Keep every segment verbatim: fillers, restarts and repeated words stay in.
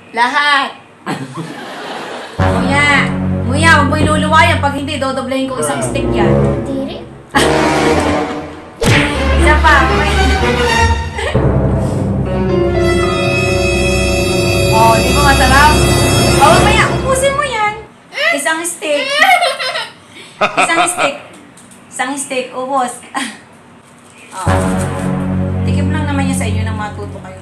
Lahat. Nguya. Nguya, huwag mo iluluwayan. Pag hindi, dodoblehin ko isang stick yan. Diri. Isa pa. May... oh, di ba masarap? Oh, mamaya, upusin mo yan. Isang stick. Isang stick. Isang stick. Ubos. Oh. Tikim lang naman yan sa inyo nang matuto kayo.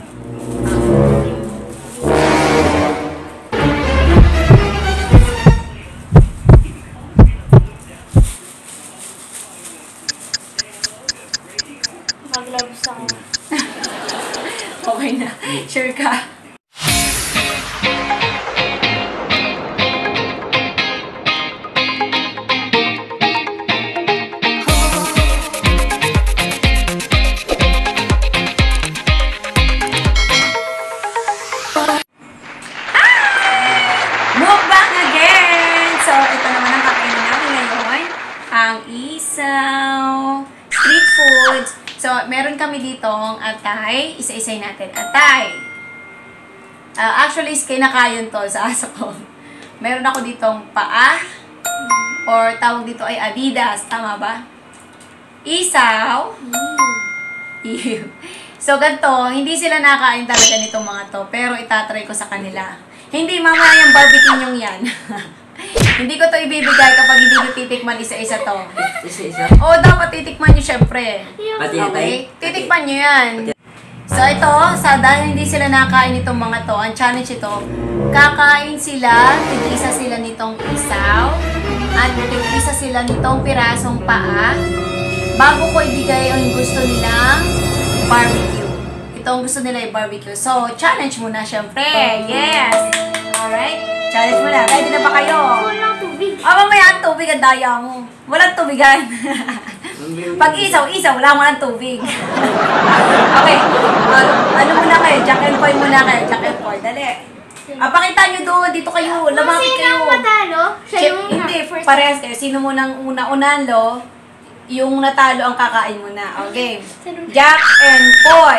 Mag-gloves ako. Okay na. Sure ka. Mukbang again! So, ito naman ang kakainin natin ngayon. Ang isaw. Street foods. So, meron kami ditong atay. Isa-isay natin. Atay. Uh, actually, is kinakayon to sa aso ko. Meron ako ditong paa. Or tawag dito ay Adidas. Tama ba? Isaw. Ew. So, ganito. Hindi sila nakain talaga nitong mga to. Pero itatry ko sa kanila. Hindi, mamaya yung barbecue nyong yan. Hindi ko to ibibigay kapag hindi nyo titikman isa-isa to. Isa-isa? Oo, dapat titikman nyo syempre. Pati Okay? Titikman nyo yan. So, ito, sa dahil hindi sila nakain itong mga to, ang challenge ito, kakain sila, tig-isa sila nitong isaw, at tig-isa sila nitong pirasong paa, bago ko ibigay ang gusto nilang barbecue. Ito ang gusto nila yung barbecue. So, challenge muna syempre. Yes! Alright? Challenge muna. Ready na ba kayo? Walang tubig. Ah, mamaya ang tubig ang daya mo. Walang tubigan. Pag isaw, isaw, wala mo ng tubig. Okay. Uh, ano muna kayo? Jack and Poy muna kayo. Jack and Poy. Dali. Ah, pakita nyo doon. Dito kayo. Lamapit Sino kayo. ang matalo? Siya Si- yung Hindi, first. parehas kayo. Sino munang una-unalo, yung natalo ang kakain muna. Okay. Jack and Poy.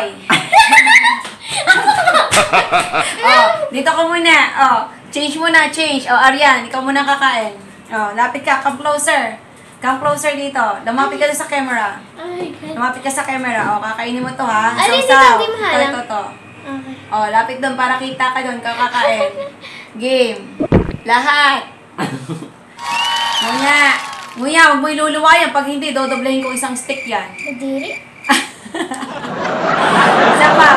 Oh, dito ka muna. Oh, change muna, change. Oh, Arian, ikaw muna kakain. Oh, lapit ka, come closer. Come closer dito. Lumapit ka sa camera. Ay, God. Lumapit ka sa camera. Oh, kakainin mo to ha. Alin dito, Sausaw. hindi mahalang? Ito, ito, ito. Okay. Oh, lapit doon para kita ka doon, kakakain. Game. Lahat. Nguya. Nguya, huwag mo iluluwayan. Pag hindi, dodoblehin ko isang stick yan. Diri. Isa pa.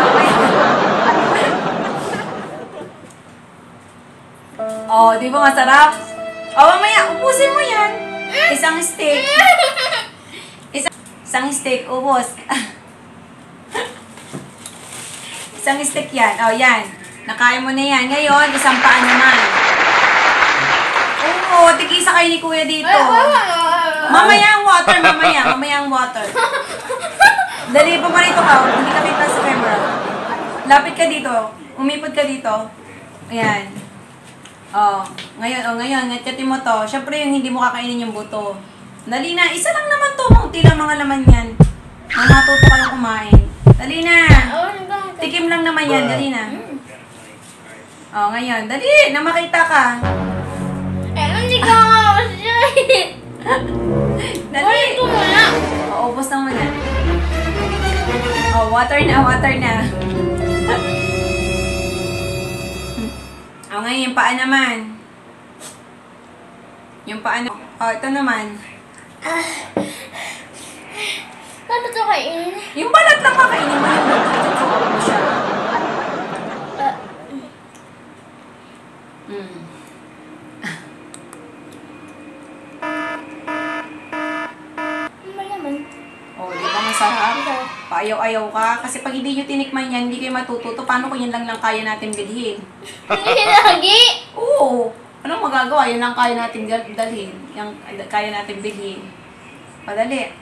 Oh, di ba masarap? Oh, mamaya, ubusin mo yan. Isang steak. Isang, isang steak, ubos. Isang steak yan. Oh, yan. Nakain mo na yan. Ngayon, isang paa naman. Oo, tig-isa kayo ni Kuya dito. Mamaya ang water, mamaya. Mamaya ang water. Dali, pumarito ka. Hindi ka kita sa camera. Lapit ka dito. Umipod ka dito. Ayan. Oh, ngayon, oh, ngayon, ngatyatin mo to. Siyempre, yung hindi mo kakainin yung buto. Dali na. Isa lang naman to. Maunti lang mga laman yan. Ang matuto kayong kumain. Dali na. Tikim lang naman yan. Dali na. Oh, ngayon. Dali. Na makita ka. Eh, hindi ko siya. Dali. Ito muna. Oh, ubos na muna. Oh, water na, water na. Oh, ngayon, yung paa naman. Yung paa naman. Oh, ito naman. Paano ito kainin? Yung balat lang kakainin mo yung buto. Ito mo siya. Uh, Mm. Malaman. Oh, di ba masarap? Paayaw-ayaw ka. Kasi pag hindi nyo tinikman yan, hindi kayo matututo. Paano kung yan lang lang kaya natin bilhin? Hindi lagi. Oo. Anong magagawa? Yan lang kaya natin gal- dalhin. Yung kaya natin bilhin. Padali.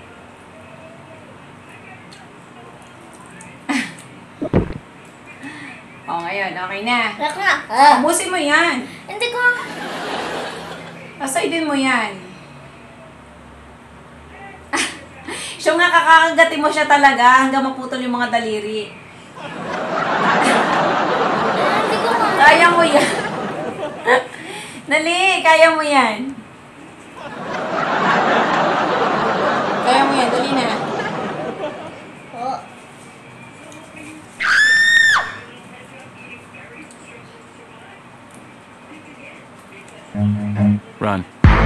Oh, ngayon. Okay na. Lak na. Ah. Ubusin mo yan. Hindi ko. Asaydin mo yan. Siya nga kakakagatin mo siya talaga hanggang maputol yung mga daliri. Ah, hindi ko Kaya mo yan. Dali, kaya mo yan. Kaya mo yan, dali na. Oh. Run.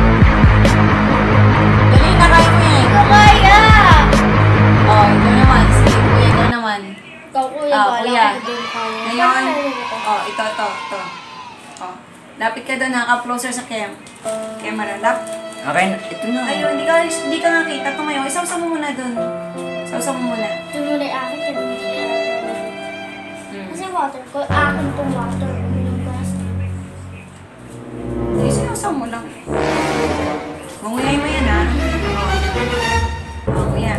Dali na, kaya mo yan. Kaya! Oh, ikaw naman. Sige, kuya, ikaw naman. Ikaw, kuya, Ah, bala kuya. ko din kaya. Ngayon, Bakit nalilito? oh, ito, ito, ito. Oh, lapit ka doon, nakaka-closer sa cam. Ah. Camera, lap. Okay, ito na. Ayun, hindi ka, hindi ka nakita. Tumayo, isaw-saw mo muna doon. Isaw-saw mo muna. Ito muna yung akin, ito muna yung akin. Hmm. Kasi water ko, akin tong water. Yung gas. Hindi, sinasaw mo lang. Manguyay mo yan, ha? Oh, yan.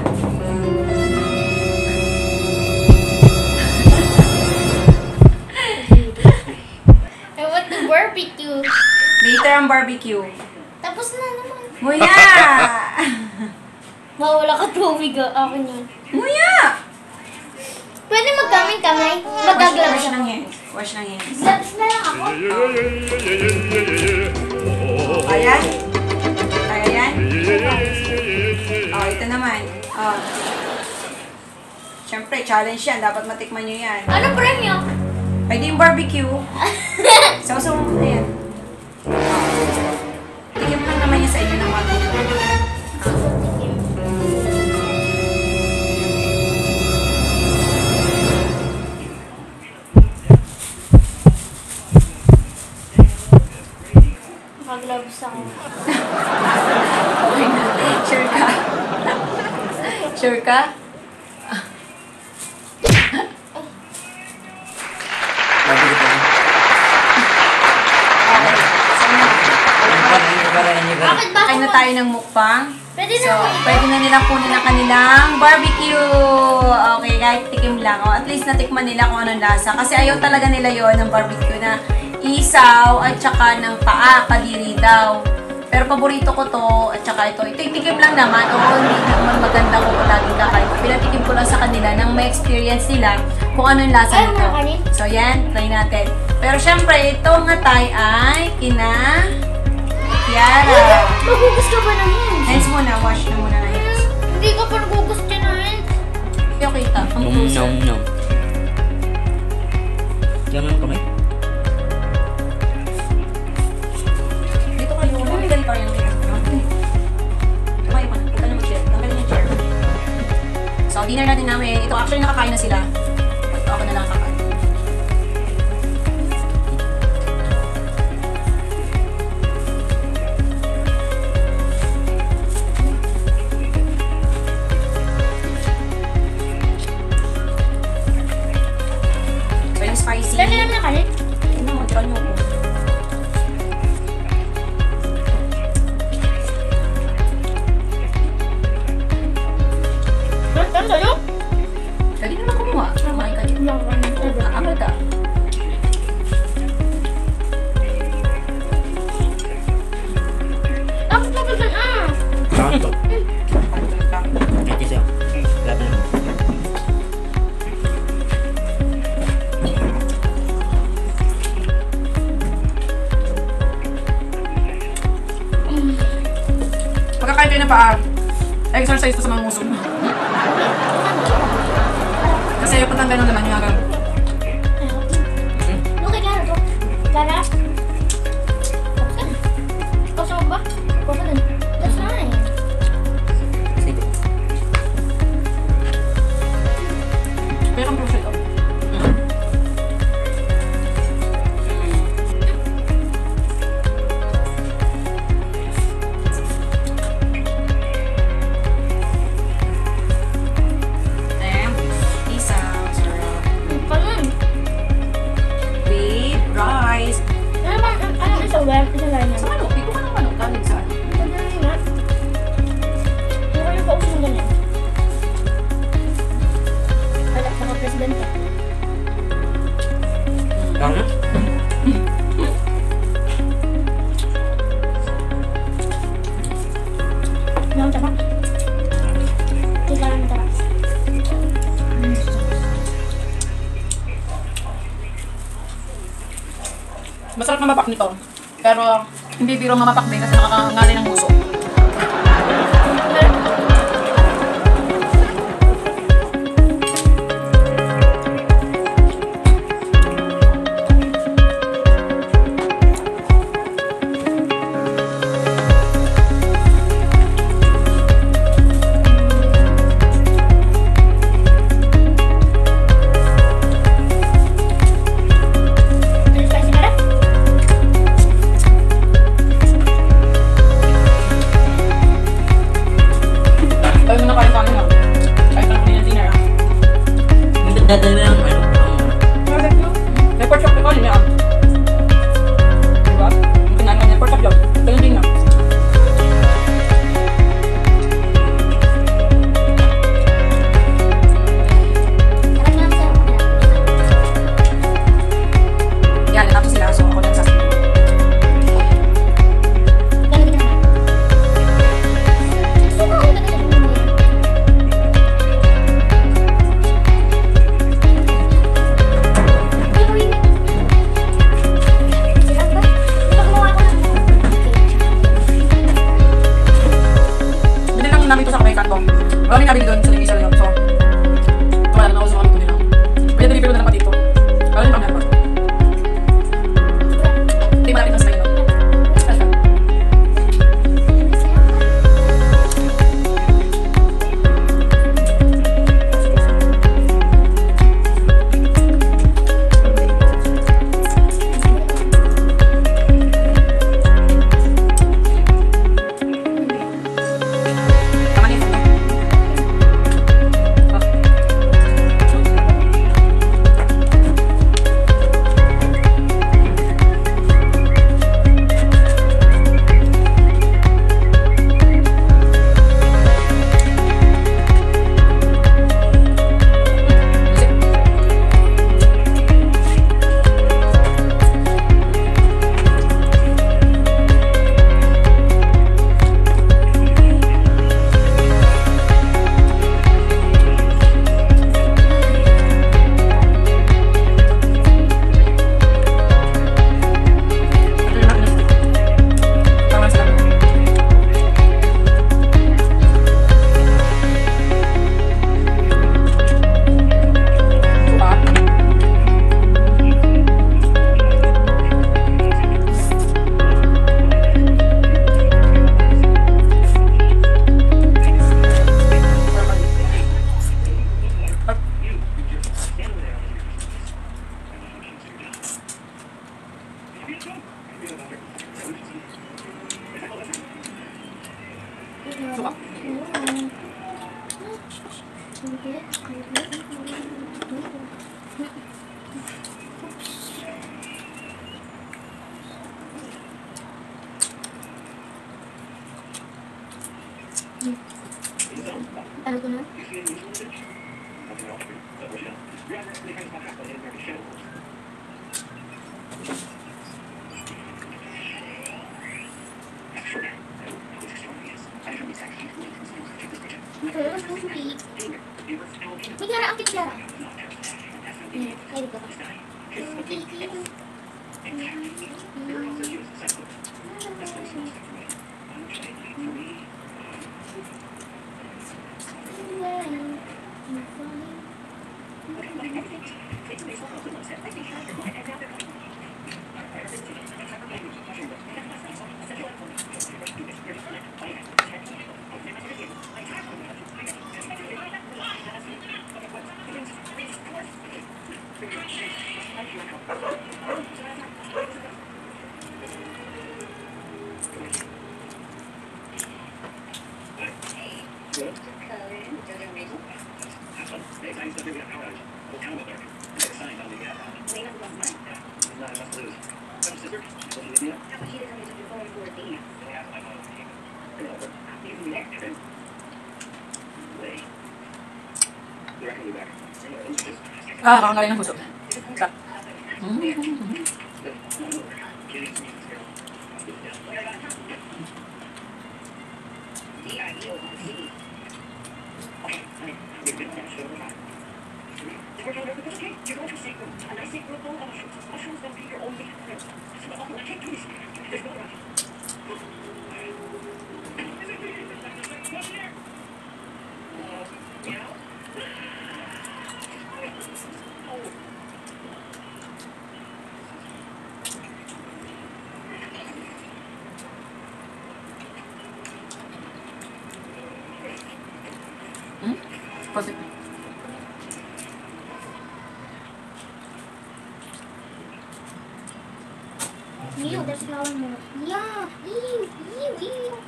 I want the barbecue. Later ang barbecue. Tapos na naman. Nguya! Mawala ka tubig, ah. Akin yun. Nguya! Pwede magkaming kamay? Wash, Magaglabs wash ng hands. Wash ng hands. Gloves na lang ako. Kaya? Kaya yan? Oh, ito naman. Oh. Siyempre, challenge yan. Dapat matikman nyo yan. Ano premyo? Ay, di yung barbecue. Sausaw mo muna yan. Tigim lang naman niya sa inyo ng mga Magloves ako. Okay na. Sure ka? Sure ka? Bago ko pa. Okay. So, na. Ano ba? Ano ba? Ano ba? Bakit ba Kain na tayo ng mukbang. Pwede na So, ako ito. pwede na nilang kunin ang kanilang barbecue. Okay, kahit tikim lang. O, at least natikman nila kung anong lasa. Kasi ayaw talaga nila yon ng barbecue na isaw at saka ng paa, kadiri daw. Pero paborito ko to at saka ito. Ito tikim lang naman. Oo, hindi naman maganda kung laging kakain ko. Pinatikim ko lang sa kanila nang may experience nila kung anong lasa Ayaw nito. mo kanin? So, yan. Try natin. Pero syempre, ito nga tayo ay kina Kiara. Magugus ka ba ng hands? Hands muna, wash na muna ng hands. Hindi ka pa nagugus din ng hands. Hindi ako kita. Ang Nom, closer. nom, nom. Diyan mo kamay. Dito kayo. Mamigal pa rin ang kita. Kumain pa. Huwag ka na mag-chair. Tanggalin yung chair. So, dinner natin namin. Ito, actually nakakain na sila. Ito, ako na lang kakain. So, yung spicy. Dami naman na kanin. Ano, mag-try nyo ko. Saan sa'yo? Dali naman kumuha. Kumain ka dito. Agad ah. Tapos na ba saan? Ah! Saan to? Ito siya. Labi na. Pagkakain kayo na paa, exercise to sa mga musog. Kasi ayaw patanggal na naman yung agad. Ano kay Gara to? Gara? Tapos ka na. Tapos ba? Tapos na. That's nice. Sige. Pero ang puso ito. Ayan. Isa. Sarap. Paano? With rice. Ano ba? Ano isa web? Isa lang yan. Sa manok. Ikaw ka ng manok. Galing saan? Ano yun nga? Ano kayo pa uso ng ganyan? Wala, mga presidente. Tama? Ano tama? Tika lang tama. Masarap na mapak nito. Pero, hindi biro mamapak din kasi nakakangali ng puso. Dadal mo yung ano, ang... Report shop ko, yun yan. Diba? Yung kinain ko, report shop yun. Ganun din na. Yan, natapos sila. So, ako lang sa... namin ito sa kabaykan ko. Wala rin nabili doon sa Limisa lang. So, tumala na ako sa mga luto nila. Pwede deliver na naman dito. Wala rin pang meron. Hindi malapit na sa kayo. Suka. Ano ko na? May gara ang kitara. Ay, dito ka. Ah, kakangalin ng puso. Sarap. Mm. Hmm? Pasti. Ew, there's flour more. Yeah. Ew, ew, ew.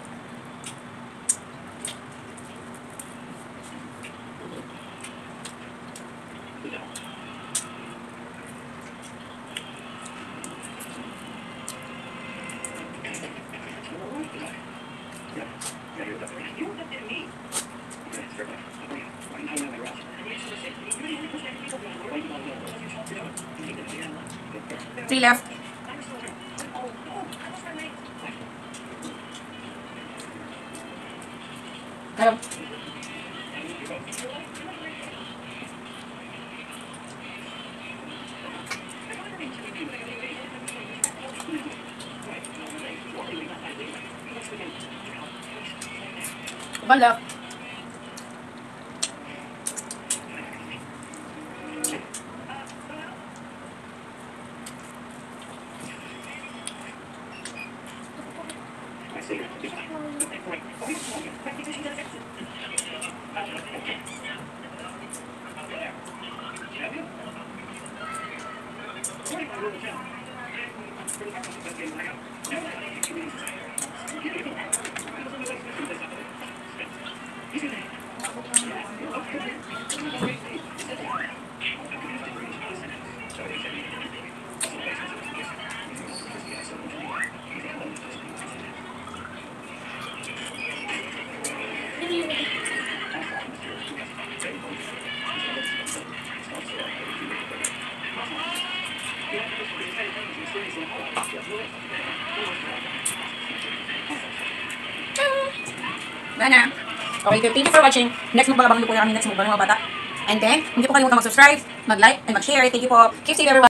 Three left. Ayun. One left. Mana? Okay, thank you for watching. Next magbabang po yung aming next mukbang mga bata. And then, hindi po kalimutan mag-subscribe, mag-like, and mag-share. Thank you po. Keep safe everyone.